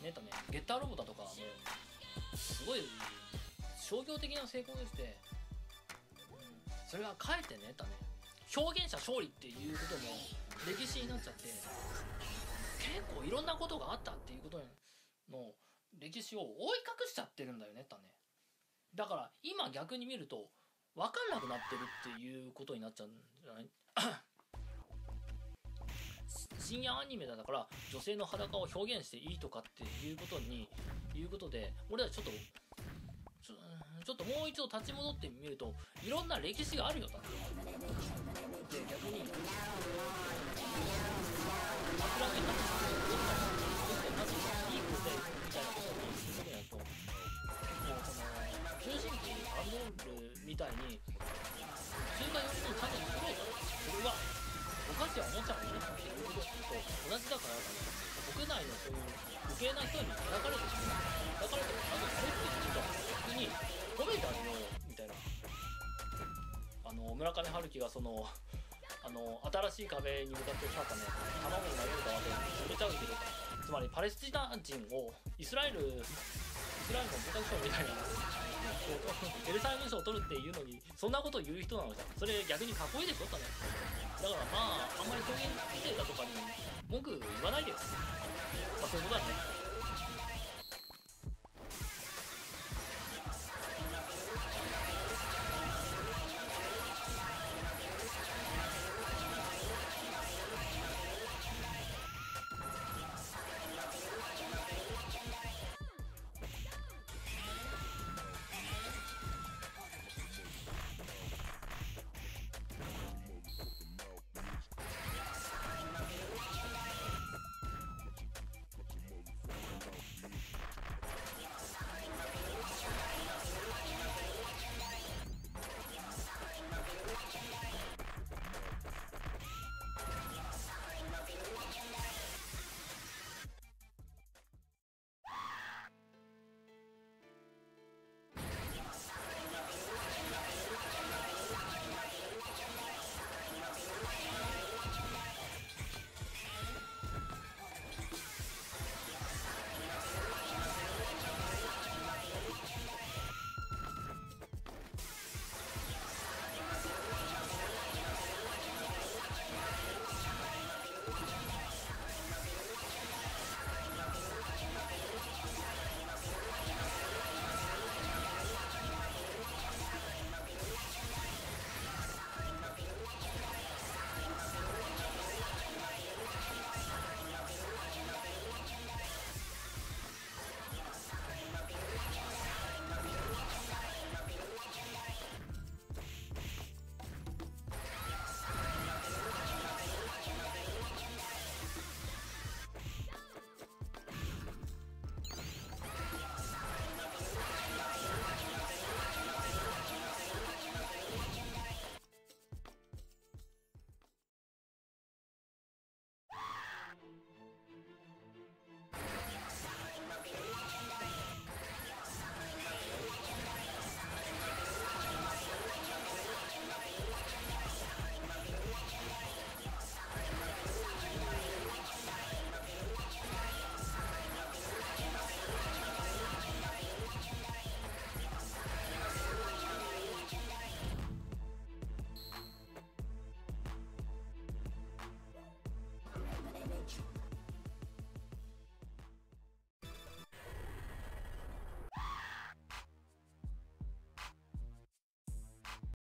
ねったね、ゲッターロボタとかもすごい商業的な成功でして、それがかえってねったね、表現者勝利っていうことも歴史になっちゃって、結構いろんなことがあったっていうことの歴史を覆い隠しちゃってるんだよねったね。だから今逆に見ると分かんなくなってるっていうことになっちゃうんじゃない深夜アニメだから女性の裸を表現していいとかっていうことで、俺らちょっともう一度立ち戻ってみると、いろんな歴史があるよだって。で、逆に諦めたまずいいことでみたいなことにすることになると、もう中心期アンドールみたいに中華寄りのチャンネル作ろうと、それはお菓子やおもちゃを入れたっていうことと同じだから、国内のそういう余計な人に叩かれてしまう。叩かれてもあとそれって実は逆に褒めてあげようみたいな。村上春樹がその新しい壁に向かってさね、卵を投げるかわけに潰れちゃうけど、つまりパレスチナ人をイスラエルの文化省みたいなエルサレム賞を取るっていうのにそんなことを言う人なのじゃん。それ逆にかっこいいでしょったね。だからまああんまり表現規制だとかに文句言わないでよ。まあそういうことだね。